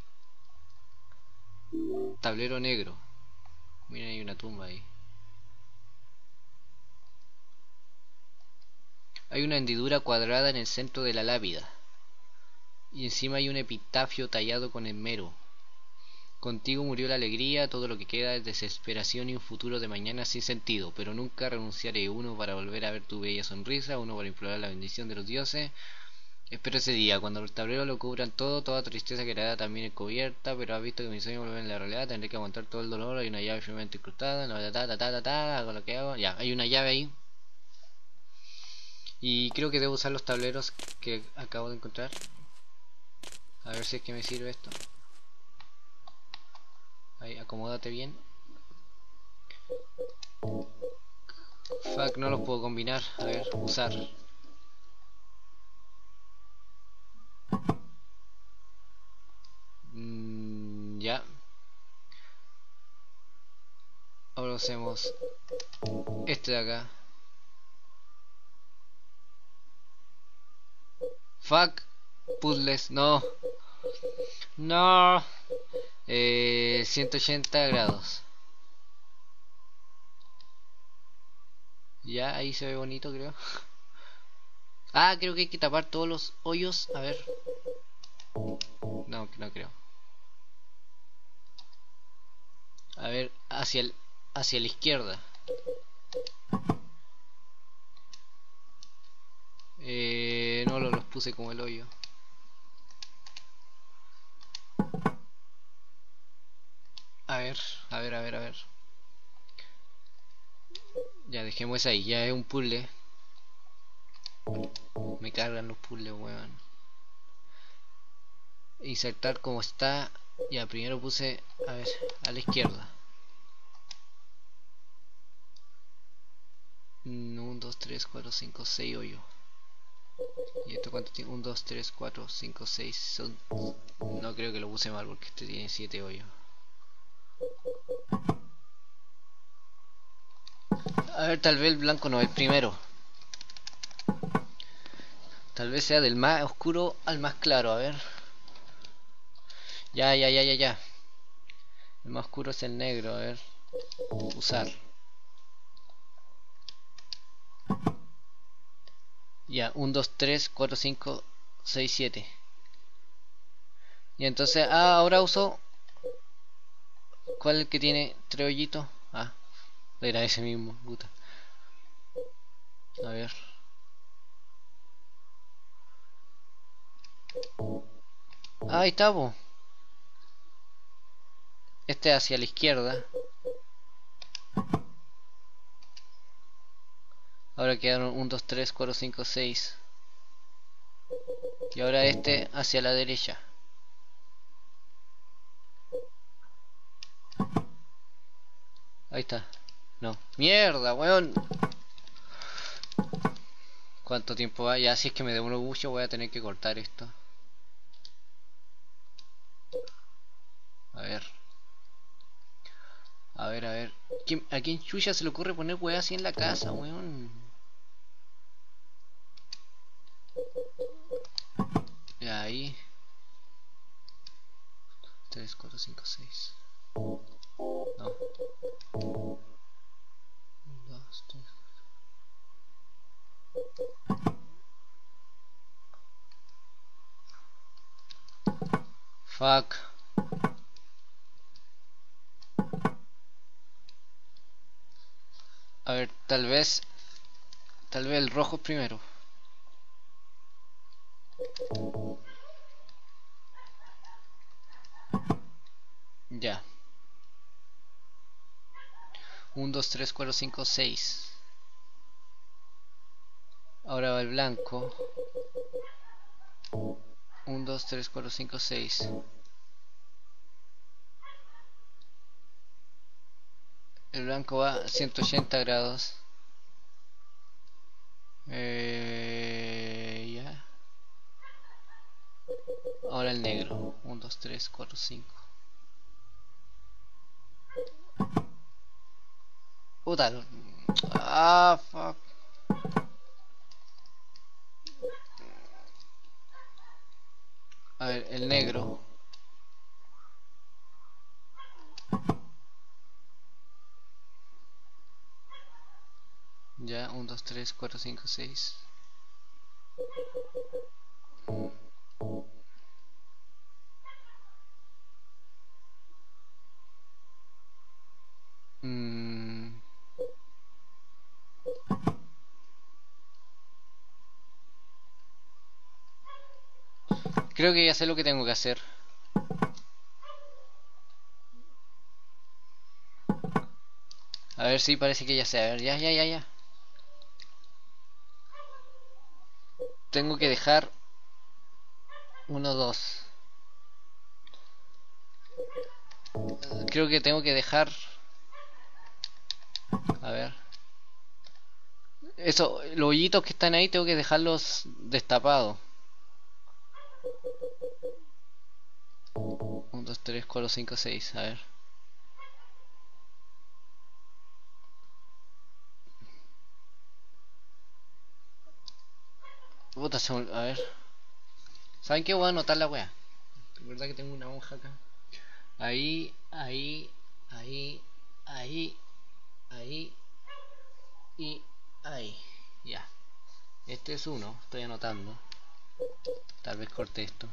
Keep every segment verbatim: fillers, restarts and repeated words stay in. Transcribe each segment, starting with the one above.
Tablero negro. Mira, hay una tumba ahí. Hay una hendidura cuadrada en el centro de la lápida. Y encima hay un epitafio tallado con esmero. Contigo murió la alegría, todo lo que queda es desesperación y un futuro de mañana sin sentido, pero nunca renunciaré, uno para volver a ver tu bella sonrisa, uno para implorar la bendición de los dioses. Espero ese día, cuando el tablero lo cubran todo, toda tristeza quedará también encubierta, pero has visto que mis sueños vuelven a la realidad, tendré que aguantar todo el dolor, hay una llave firmemente incrustada, no, ta, ta, ta, ta, ta, hago lo que hago, ya, hay una llave ahí. Y creo que debo usar los tableros que acabo de encontrar. A ver si es que me sirve esto. Ahí, acomódate bien. Fuck, no los puedo combinar. A ver, usar. Mm, ya. Ahora usemos este de acá. Fuck. Puzzles, no. No. Eh, ciento ochenta grados. Ya, ahí se ve bonito, creo. Ah, creo que hay que tapar todos los hoyos. A ver. No, no creo. A ver, hacia el, hacia la izquierda. Eh, no lo- los puse como el hoyo. A ver, a ver, a ver, a ver. Ya, dejemos ahí. Ya es un puzzle. Me cargan los puzzles, weón. Insertar como está. Ya, primero puse, a ver, a la izquierda. uno, dos, tres, cuatro, cinco, seis hoyos. ¿Y esto cuánto tiene? uno, dos, tres, cuatro, cinco, seis. Son... No creo que lo puse mal porque este tiene siete hoyos. A ver, tal vez el blanco no es el primero. Tal vez sea del más oscuro al más claro, a ver. Ya, ya, ya, ya, ya. El más oscuro es el negro, a ver. Usar. Ya, uno, dos, tres, cuatro, cinco, seis, siete. Y entonces, ah, ahora uso. ¿Cuál es el que tiene tres hoyitos? Ah, era ese mismo, puta. A ver. Ah, ahí está, po. Este hacia la izquierda. Ahora quedaron uno, dos, tres, cuatro, cinco, seis. Y ahora este hacia la derecha. Ahí está. No. Mierda, weón. ¿Cuánto tiempo va? Ya si es que me demoro mucho voy a tener que cortar esto. A ver. A ver, a ver. ¿Quién- ¿A quién chucha se le ocurre poner weá así en la casa, weón? Ya ahí. tres, cuatro, cinco, seis. No. dos, tres. Fuck. A ver, tal vez... Tal vez el rojo primero. Ya. uno, dos, tres, cuatro, cinco, seis. Ahora va el blanco. uno, dos, tres, cuatro, cinco, seis. El blanco va a ciento ochenta grados. Eh, ya. Ahora el negro. uno, dos, tres, cuatro, cinco. Puta. Ah, fuck. A ver, el negro. Ya, uno, dos, tres, cuatro, cinco, seis. Mm. Creo que ya sé lo que tengo que hacer. A ver si parece que ya sé. A ver, ya, ya, ya, ya. Tengo que dejar uno, dos. Creo que tengo que dejar... A ver. Eso, los hoyitos que están ahí tengo que dejarlos destapados. uno, dos, tres, cuatro, cinco, seis. A ver. Puta, se me- a ver. ¿Saben qué? Voy a anotar la wea. ¿Verdad que tengo una hoja acá? Ahí, ahí, ahí, ahí, ahí y ahí. Ya. Este es uno, estoy anotando. Tal vez corte esto.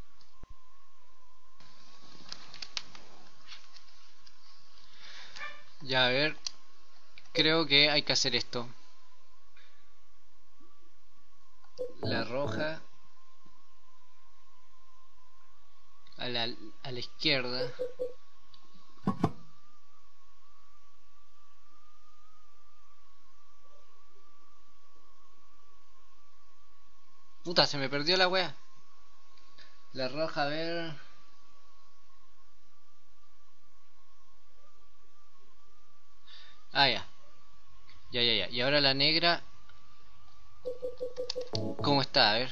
Ya, a ver. Creo que hay que hacer esto. La roja a la, a la izquierda. Puta, se me perdió la wea. La roja, a ver. Ah, ya. Ya, ya, ya. Y ahora la negra. ¿Cómo está? A ver.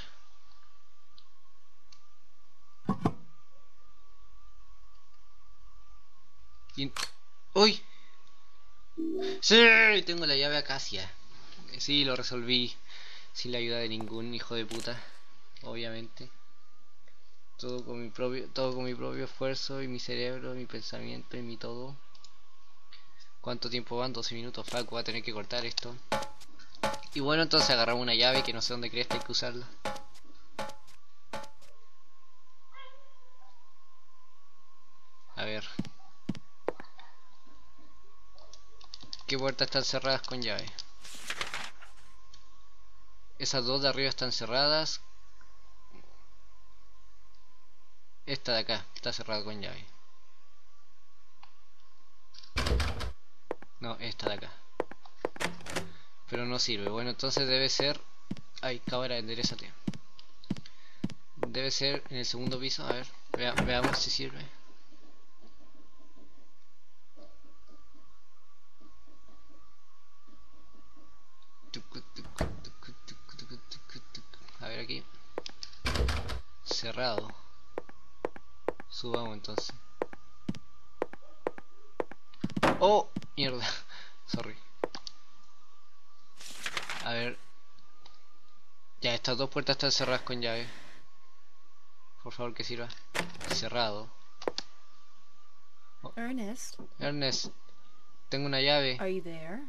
Y... ¡Uy! ¡Sí! Tengo la llave acacia. Sí, lo resolví. Sin la ayuda de ningún hijo de puta. Obviamente. Todo con mi propio, todo con mi propio esfuerzo y mi cerebro, mi pensamiento y mi todo. ¿Cuánto tiempo van? doce minutos, Facu, voy a tener que cortar esto. Y bueno, entonces agarramos una llave que no sé dónde crees que hay que usarla. A ver. ¿Qué puertas están cerradas con llave? Esas dos de arriba están cerradas. Esta de acá está cerrada con llave. No, esta de acá. Pero no sirve. Bueno, entonces debe ser... Ay, cámara, enderezate. Debe ser en el segundo piso. A ver, vea, veamos si sirve. A ver aquí. Cerrado. Subamos entonces. Oh, mierda. Sorry. A ver. Ya, estas dos puertas están cerradas con llave. Por favor que sirva. Cerrado. Oh. Ernest, Ernest, tengo una llave. are you there?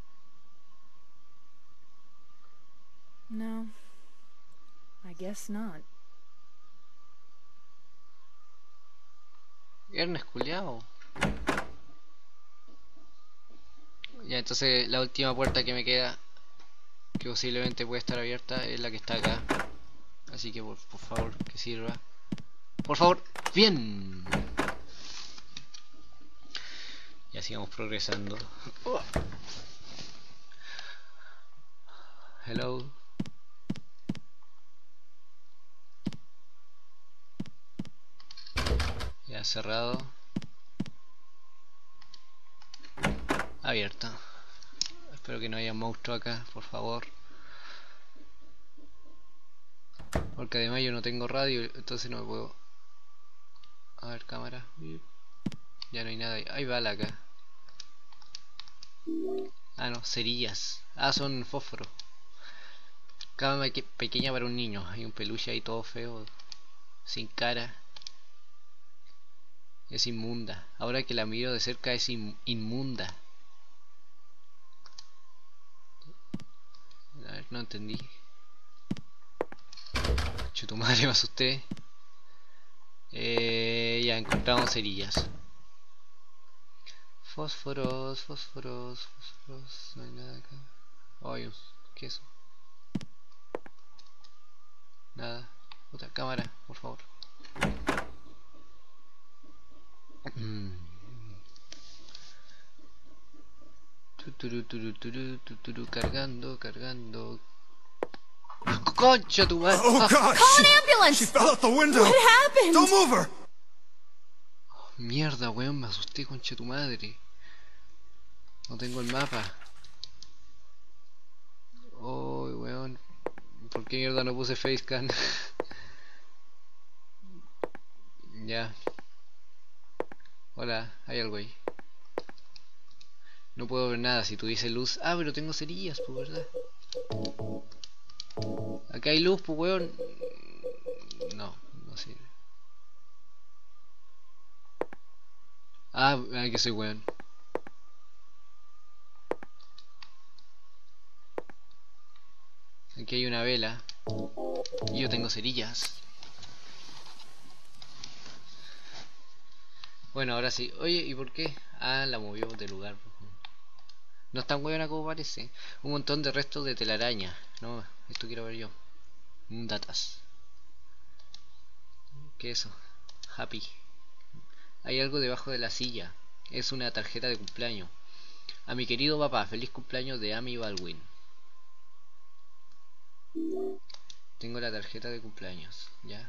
No, I guess not. Ernest culiao. Ya, entonces la última puerta que me queda, que posiblemente puede estar abierta, es la que está acá. Así que por, por favor, que sirva. Por favor, bien. Ya sigamos progresando. Oh. Hello. Ya cerrado. Abierto. Espero que no haya monstruo acá, por favor. Porque además yo no tengo radio, entonces no me puedo... A ver, cámara. Ya no hay nada. Hay bala acá. Ah, no, cerillas. Ah, son fósforos. Cama pequeña para un niño. Hay un peluche ahí todo feo. Sin cara. Es inmunda. Ahora que la miro de cerca es in inmunda. A ver, no entendí. Chutu madre, me asusté. Eh, ya encontramos cerillas. Fósforos, fósforos, fósforos. No hay nada acá. Ay, ¿qué es eso? Nada. Otra cámara, por favor. Tuturu, tuturu, tuturu, tuturu, cargando, cargando. Concha tu madre. Oh God! Call She, an ambulance! she fell out the window. What happened? Don't move her. Mierda, weón, me asusté, concha tu madre. No tengo el mapa. Oh, weón. ¿Por qué mierda no puse facecam? Ya. Hola, hay algo ahí. No puedo ver nada si tuviese luz. Ah, pero tengo cerillas, pues, ¿verdad? Acá hay luz, pues, weón. No, no sirve. Ah, ay, que soy weón. Aquí hay una vela. Y yo tengo cerillas. Bueno, ahora sí. Oye, ¿y por qué? Ah, la movió de lugar. No es tan buena como parece. Un montón de restos de telaraña. No, esto quiero ver yo. Un datas. ¿Qué es eso? Happy. Hay algo debajo de la silla. Es una tarjeta de cumpleaños. A mi querido papá, feliz cumpleaños de Amy Baldwin. Tengo la tarjeta de cumpleaños, ya.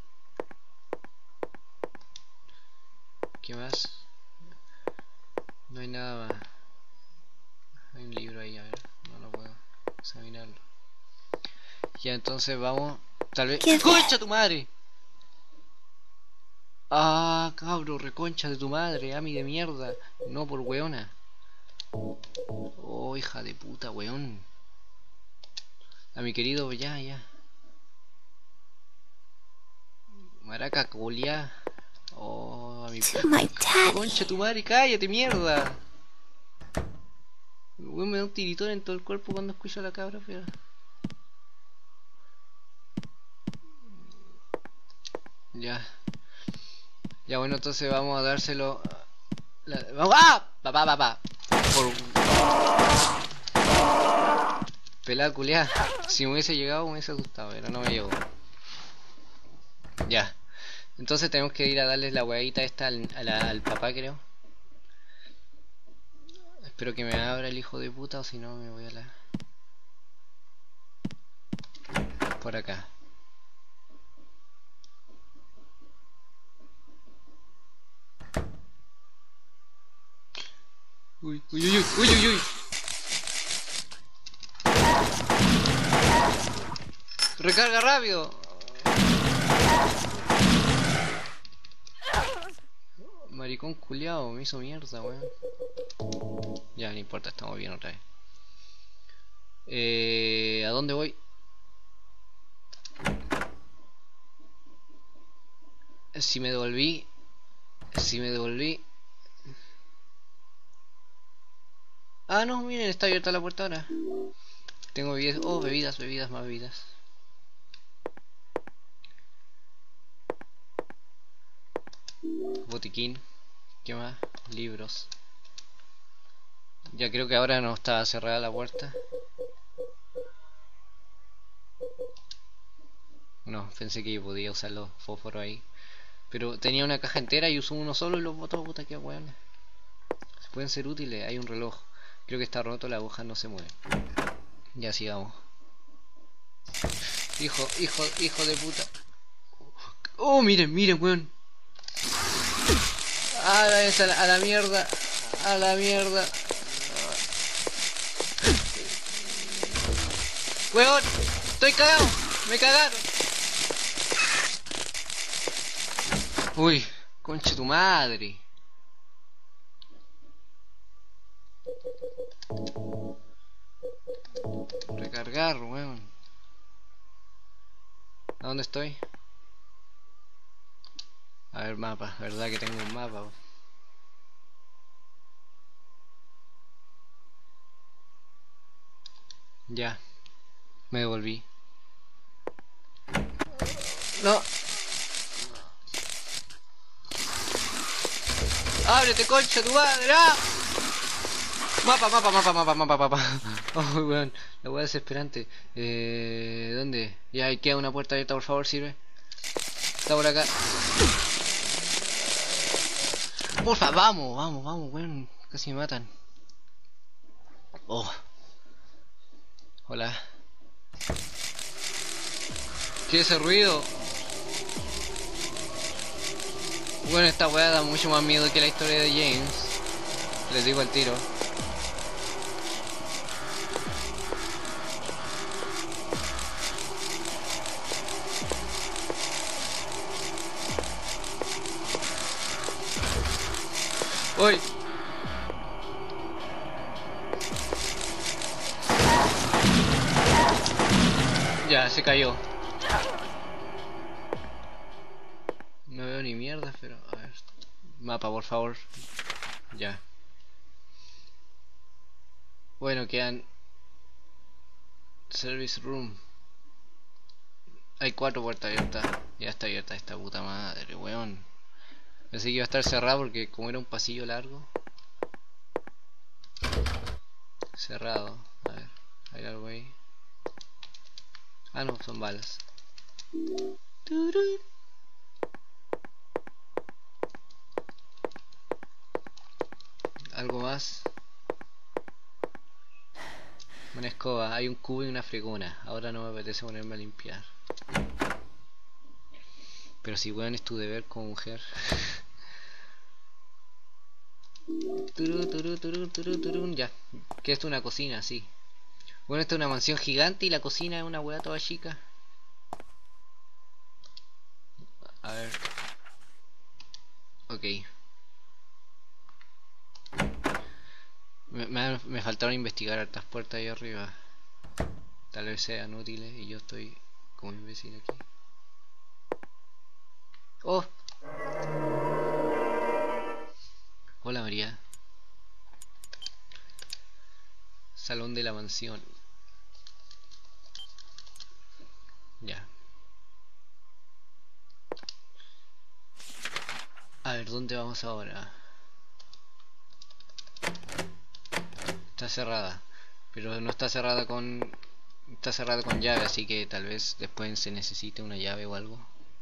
¿Qué más? No hay nada más. Hay un libro ahí, a ver, no lo puedo examinarlo. Ya, entonces vamos. Tal vez. ¡Concha tu madre! Ah, cabro, reconcha de tu madre, Ami de mierda. No por weona. Oh, hija de puta, weón. A mi querido, ya, ya. Maraca, colia. Oh, a mi concha tu madre, cállate, mierda. Weón, me da un tiritón en todo el cuerpo cuando escucho a la cabra fea. Ya. Ya, bueno, entonces vamos a dárselo. La... ¡Vamos! ¡Ah! Papá, papá. Por... Pelada culiá. Si me hubiese llegado me hubiese asustado, pero no me llegó. Ya. Entonces tenemos que ir a darles la huevita esta al, a la, al papá, creo. Espero que me abra el hijo de puta, o si no me voy a la... Por acá. Uy, uy, uy, uy, uy, uy. Recarga rápido. Maricón culiao, me hizo mierda, weón. Ya, no importa, estamos bien otra vez. Eh, ¿A dónde voy? Si me devolví. Si me devolví. Ah, no, miren, está abierta la puerta ahora. Tengo bebidas. Oh, bebidas, bebidas, más bebidas. Botiquín. ¿Qué más? Libros. Ya creo que ahora no está cerrada la puerta. No, pensé que podía usar los fósforos ahí. Pero tenía una caja entera y usó uno solo y los botó. Puta que weón. Pueden ser útiles. Hay un reloj. Creo que está roto, la aguja no se mueve. Ya sigamos. Hijo, hijo, hijo de puta. Oh, miren, miren, weón. A la, a la, a la mierda. A la mierda. Weón, estoy cagado. Me cagaron. Uy, conche tu madre. Recargar, weón. ¿A dónde estoy? A ver, mapa. ¿Verdad que tengo un mapa? Ya. Me devolví. No. ¡Ábrete, concha, tu madre! ¡Ah! Mapa, mapa, mapa, mapa, mapa, mapa. Oh, weón. La weá desesperante. Eh... ¿Dónde? Ya, ahí queda una puerta abierta, por favor, sirve. Está por acá. Porfa, vamos, vamos, vamos, weón. Casi me matan. Oh. Hola. ¿Qué es ese ruido? Bueno, esta weá da mucho más miedo que la historia de James. Les digo al tiro. ¡Uy! Ya, se cayó. No veo ni mierda, pero... A ver... Mapa, por favor. Ya. Bueno, quedan... Service room. Hay cuatro puertas abiertas. Ya está abierta esta puta madre, weón. Pensé que iba a estar cerrado porque como era un pasillo largo. Cerrado. A ver, hay algo ahí. Ah, no, son balas. Algo más. Una escoba, hay un cubo y una fregona. Ahora no me apetece ponerme a limpiar. Pero si weón es tu deber como mujer. Turu, turu, turu, turu, turu. Ya, que esto es una cocina, sí. Bueno, esta es una mansión gigante y la cocina es una weá toda chica. A ver. Ok. Me, me, me faltaron investigar hartas puertas ahí arriba. Tal vez sean útiles y yo estoy como imbécil aquí. ¡Oh! Hola María. Salón de la mansión. Ya. A ver, ¿dónde vamos ahora? Está cerrada. Pero no está cerrada con... Está cerrada con llave, así que tal vez después se necesite una llave o algo.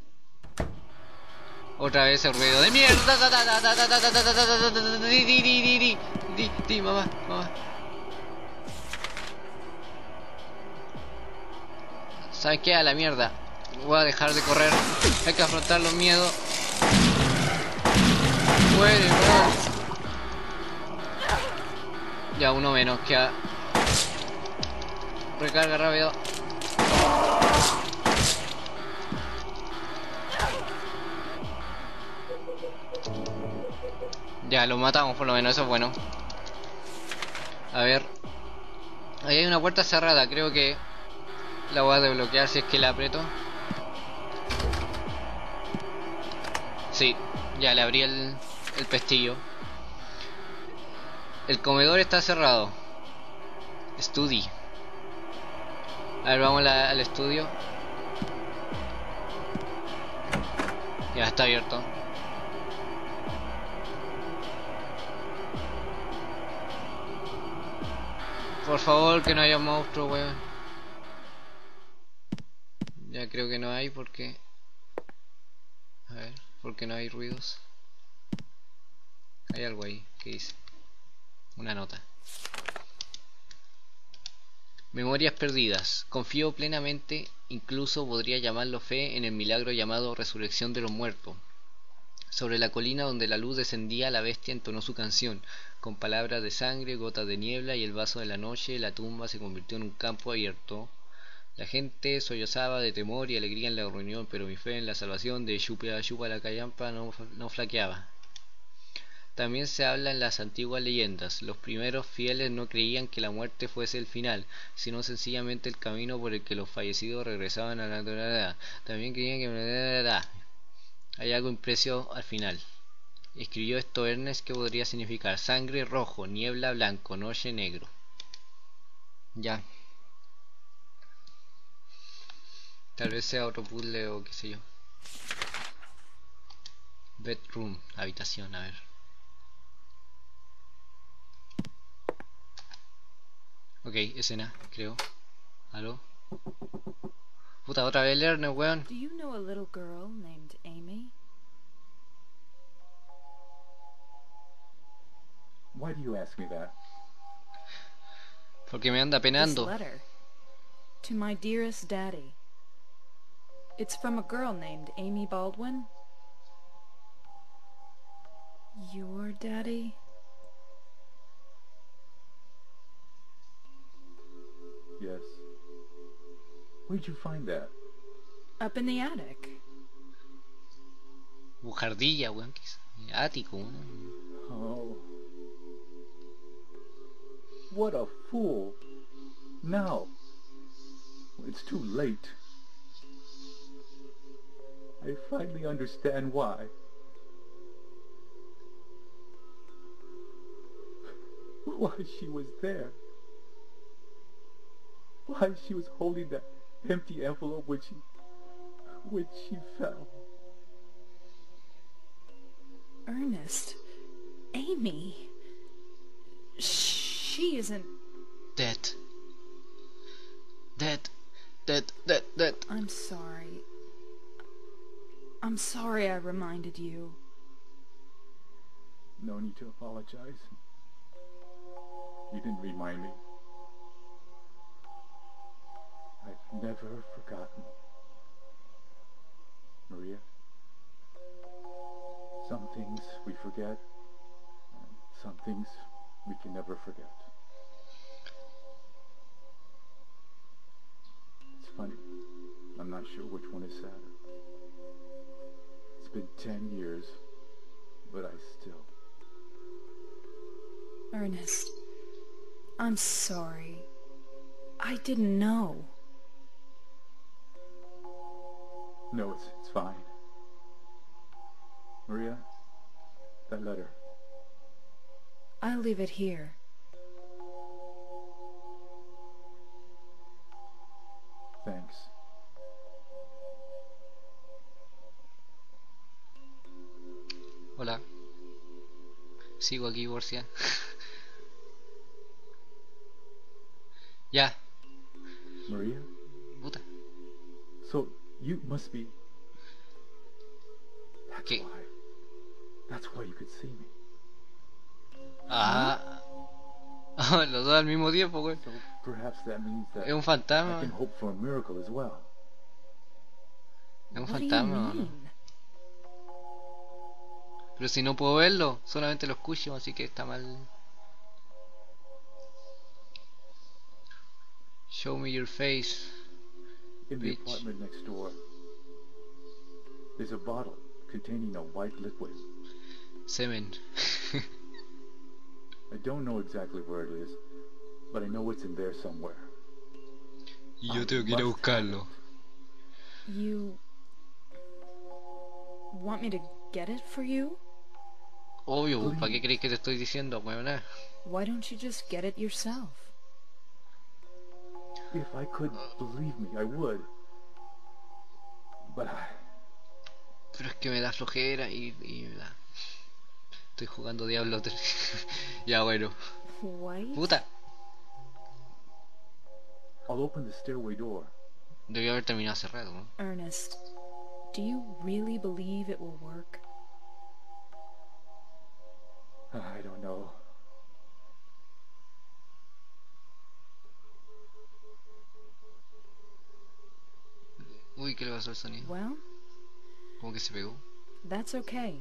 Otra vez el ruido de mierda. Di, di, di, di, di, di, di, mamá, mamá. ¿Sabes qué? A la mierda. Voy a dejar de correr. Hay que afrontar los miedos. Muere, weón. Ya, uno menos. Queda. Recarga rápido. Ya, lo matamos por lo menos, eso es bueno. A ver. Ahí hay una puerta cerrada, creo que la voy a desbloquear si es que la aprieto. Sí, ya le abrí el, el pestillo. El comedor está cerrado. Study. A ver, vamos la, al estudio. Ya está abierto. Por favor, que no haya monstruos, weón. Ya creo que no hay porque... A ver, porque no hay ruidos. Hay algo ahí, ¿qué dice? Una nota. Memorias perdidas. Confío plenamente, incluso podría llamarlo fe, en el milagro llamado resurrección de los muertos. Sobre la colina donde la luz descendía, la bestia entonó su canción, con palabras de sangre, gotas de niebla y el vaso de la noche. La tumba se convirtió en un campo abierto. La gente sollozaba de temor y alegría en la reunión, pero mi fe en la salvación de Yupa Yupa la Callampa no, no flaqueaba. También se habla en las antiguas leyendas. Los primeros fieles no creían que la muerte fuese el final, sino sencillamente el camino por el que los fallecidos regresaban a la naturaleza. También creían que hay algo imprecio al final. Escribió esto Ernest, que podría significar sangre rojo, niebla blanco, noche negro. Ya. Tal vez sea otro puzzle o qué sé yo. Bedroom, habitación, a ver. Ok, escena, creo. ¿Aló? Puta, otra vez Lerner, weón. Do you know a little girl named Amy? Why do you ask me that? Porque me anda This penando. letter. To my dearest daddy. It's from a girl named Amy Baldwin. Your daddy? Yes. Where'd you find that? Up in the attic. Bujardilla, weón. Ático, weón. Oh. What a fool. Now. It's too late. I finally understand why. Why she was there. Why she was holding that empty envelope when she... when she fell. Ernest. Amy. She isn't... Dead. Dead. Dead. Dead. Dead. I'm sorry. I'm sorry I reminded you. No need to apologize. You didn't remind me. I've never forgotten. Maria, some things we forget, and some things we can never forget. It's funny, I'm not sure which one is sadder. It's been ten years, but I still... Ernest, I'm sorry. I didn't know. No, it's, it's fine. Maria, that letter. I'll leave it here. Thanks. Hola. Sigo aquí, Borcia. Ya. Maria? Puta. So, you must be... That's ¿Qué? why. That's why you could see me. Ah. Los dos al mismo tiempo, güey. So, perhaps that means that Es un I fantasma. can hope for a miracle as well. Es un What do you fantasma, ¿o no? mean? Pero si no puedo verlo, solamente lo escucho, así que está mal. Show me your face. In the Bitch. apartment next door, there's a bottle containing a white liquid. Semen. I don't know exactly where it is, but I know it's in there somewhere. Y yo I tengo que ir a must buscarlo. You... want me to get it for you? Obvio, ¿para qué Please. crees que te estoy diciendo, weón? Why don't you just get it yourself? If I could believe me, I would. But I... Pero es que me da flojera y, y me da... Estoy jugando Diablo tres. Ya, bueno. White? Puta. open the stairway door. Debió haber terminado hace rato, ¿no? Ernest, do you really believe it will work? I don't know. Uy, ¿qué le pasó al sonido? Well, Como que se pegó. that's okay.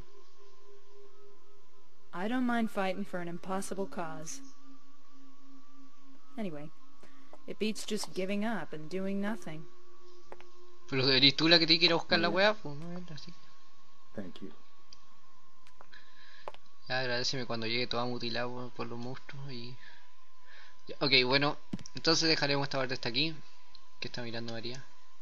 I don't mind fighting for an impossible cause. Anyway, it beats just giving up and doing nothing. Pero eres tú la que tiene que ir a buscar la Muy weá, pues no es así. Thank you. Ya, agradeceme cuando llegue toda mutilada por, por los monstruos y... Ya, ok, bueno, entonces dejaremos esta parte hasta aquí. ¿Qué está mirando María?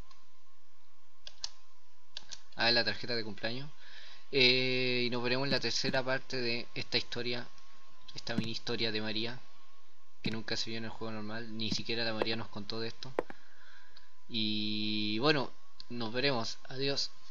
Ah, es la tarjeta de cumpleaños. Eh, y nos veremos en la tercera parte de esta historia, esta mini historia de María, que nunca se vio en el juego normal, ni siquiera la María nos contó de esto. Y bueno, nos veremos. Adiós.